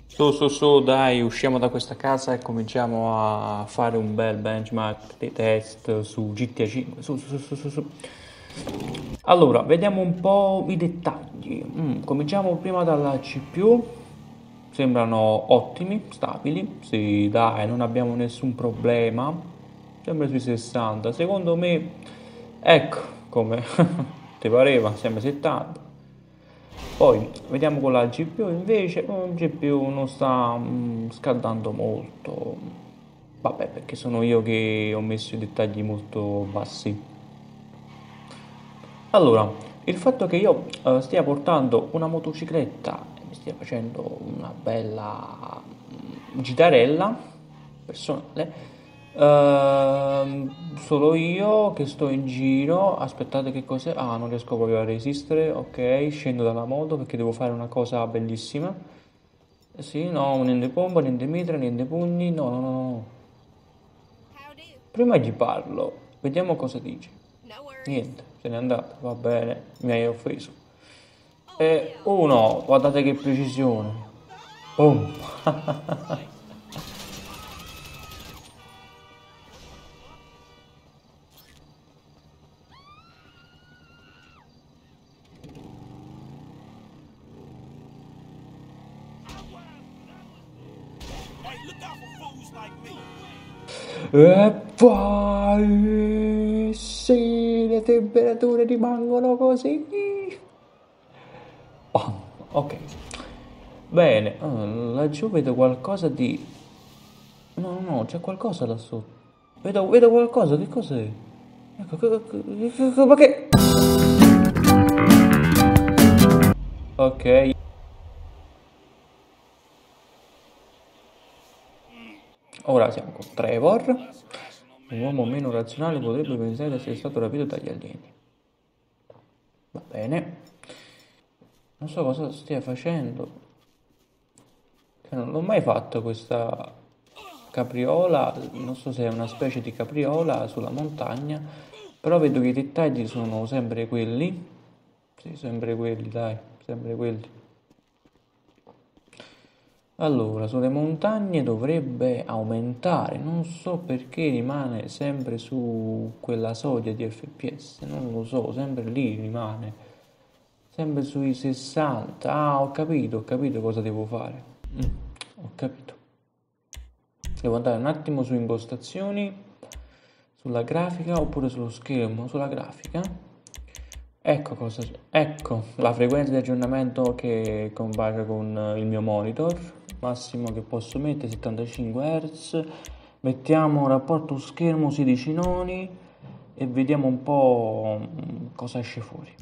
Su, dai, usciamo da questa casa e cominciamo a fare un bel benchmark dei test su GTA 5. Su. Allora, vediamo un po' i dettagli. Cominciamo prima dalla CPU. Sembrano ottimi, stabili. Sì, dai, non abbiamo nessun problema. Sembra sui 60. Secondo me, ecco, come ti pareva, sembra 70. Poi vediamo con la GPU invece, il GPU non sta scaldando molto, vabbè perché sono io che ho messo i dettagli molto bassi. Allora, il fatto che io stia portando una motocicletta e mi stia facendo una bella gitarella personale, solo io che sto in giro, aspettate che cos'è? Ah, non riesco proprio a resistere, ok, scendo dalla moto perché devo fare una cosa bellissima. Sì, no, niente pompa, niente mitra, niente pugni, no. Prima gli parlo, vediamo cosa dice. Niente, se n'è andato, va bene, mi hai offeso. E uno, guardate che precisione. Boom. E poi sì, le temperature rimangono così. Bam, ok. Bene, laggiù vedo qualcosa di... No, c'è qualcosa là sotto. Vedo qualcosa, che cos'è? Ecco, ma che... Ok, ora siamo con Trevor. Un uomo meno razionale potrebbe pensare di essere stato rapito dagli alieni. Va bene. Non so cosa stia facendo. Cioè, non l'ho mai fatto questa capriola. Non so se è una specie di capriola sulla montagna. Però vedo che i dettagli sono sempre quelli. Sì, sempre quelli, dai, sempre quelli. Allora, sulle montagne dovrebbe aumentare, non so perché rimane sempre su quella soglia di FPS, non lo so, sempre lì rimane, sempre sui 60. Ah, ho capito cosa devo fare. Mm, ho capito. Devo andare un attimo su impostazioni, sulla grafica oppure sullo schermo, sulla grafica. Ecco cosa, ecco la frequenza di aggiornamento che compare con il mio monitor, massimo che posso mettere 75 Hz. Mettiamo rapporto schermo 16 noni e vediamo un po' cosa esce fuori.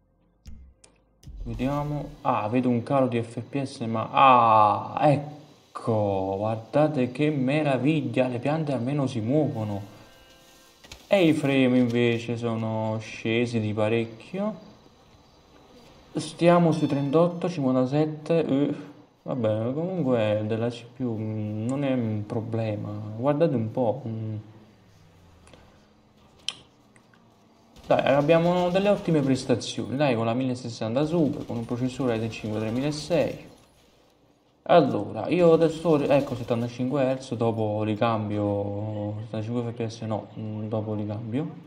Vediamo, ah, vedo un calo di FPS, ma ah, ecco, guardate che meraviglia, le piante almeno si muovono. E i frame invece sono scesi di parecchio. Stiamo sui 38, 57. Vabbè, comunque della CPU non è un problema. Guardate un po'. Dai, abbiamo delle ottime prestazioni. Dai, con la 1060 Super, con un processore Ryzen 5 3006. Allora, io adesso, ecco 75 Hz, dopo ricambio, 75 fps no, dopo ricambio.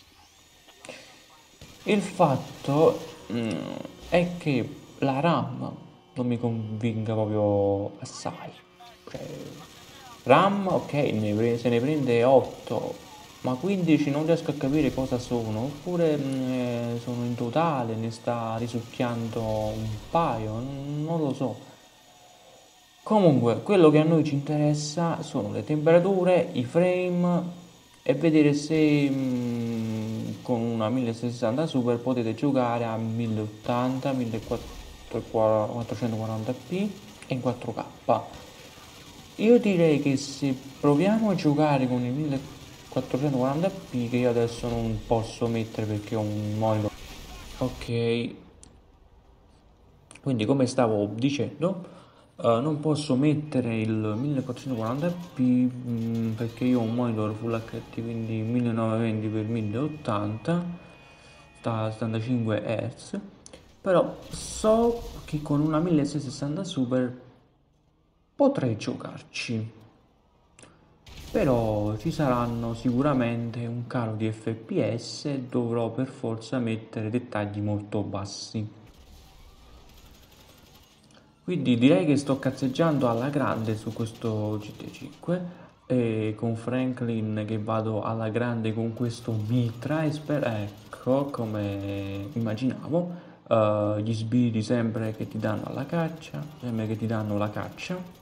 Il fatto è che la RAM non mi convinca proprio assai. Cioè, RAM, ok, se ne prende 8, ma 15 non riesco a capire cosa sono. Oppure sono in totale, ne sta risucchiando un paio, non lo so. Comunque, quello che a noi ci interessa sono le temperature, i frame e vedere se con una 1060 Super potete giocare a 1080, 1440p e in 4K. Io direi che se proviamo a giocare con il 1440p, che io adesso non posso mettere perché ho un monitor. Ok, quindi come stavo dicendo, non posso mettere il 1440p perché io ho un monitor Full HD, quindi 1920x1080, sta a 75 Hz, però so che con una 1660 Super potrei giocarci, però ci saranno sicuramente un calo di FPS e dovrò per forza mettere dettagli molto bassi. Quindi direi che sto cazzeggiando alla grande su questo GT5 e con Franklin che vado alla grande con questo mitra e ecco come immaginavo. Gli sbirri sempre che ti danno alla caccia, sempre che ti danno la caccia.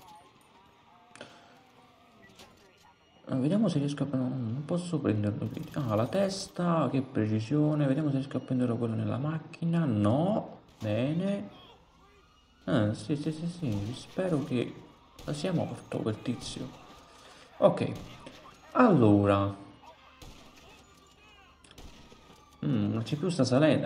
Vediamo se riesco a prendere. Non posso prenderlo qui. Ah, la testa, che precisione. Vediamo se riesco a prendere quello nella macchina. No, bene. Ah, sì, sì, sì, sì. Spero che sia morto quel tizio. Ok, allora. La CPU sta salendo.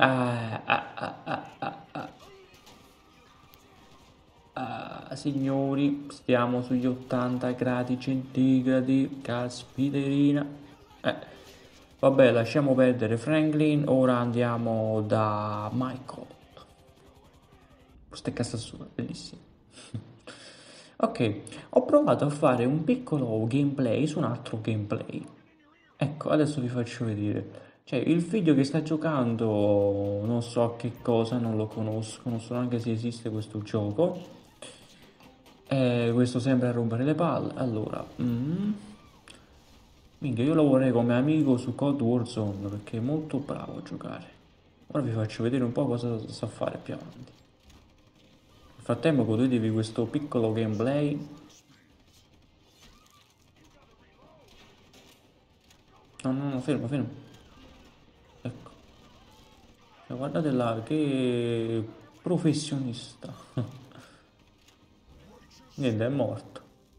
Signori, stiamo sugli 80 gradi centigradi. Caspiterina. Eh. Vabbè, lasciamo perdere Franklin. Ora andiamo da Michael. Questa è casa sua, bellissima. Ok, ho provato a fare un piccolo gameplay su un altro gameplay. Ecco, adesso vi faccio vedere. Cioè, il figlio che sta giocando, non so a che cosa, non lo conosco, non so neanche se esiste questo gioco. Questo sembra rompere le palle. Allora, minchia, io lo vorrei come amico su Cold Warzone perché è molto bravo a giocare. Ora vi faccio vedere un po' cosa sa fare più avanti. Nel frattempo godetevi questo piccolo gameplay. No, no, no, fermo, fermo. Ecco. Cioè, guardate là, che professionista. Niente, è morto.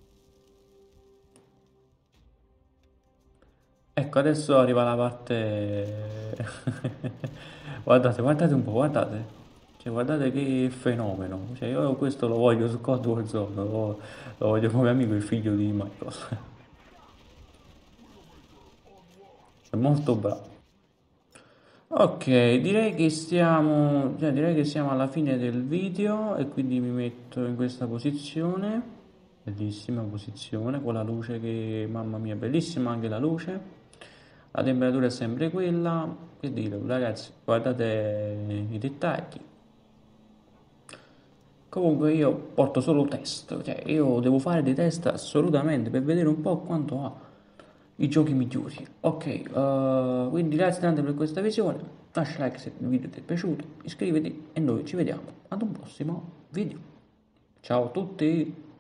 Ecco, adesso arriva la parte. Guardate, guardate un po', guardate. Cioè, guardate che fenomeno. Cioè, io questo lo voglio su Cold Warzone, lo voglio come amico il figlio di Michael. È molto bravo. Ok, direi che siamo alla fine del video e quindi mi metto in questa posizione. Bellissima posizione, con la luce che, mamma mia, bellissima anche la luce. La temperatura è sempre quella. Che dire, ragazzi, guardate i dettagli. Comunque io porto solo test, cioè io devo fare dei test assolutamente per vedere un po' quanto ha i giochi migliori. Ok, quindi grazie tante per questa visione. Lascia like se il video ti è piaciuto, iscriviti e noi ci vediamo ad un prossimo video. Ciao a tutti!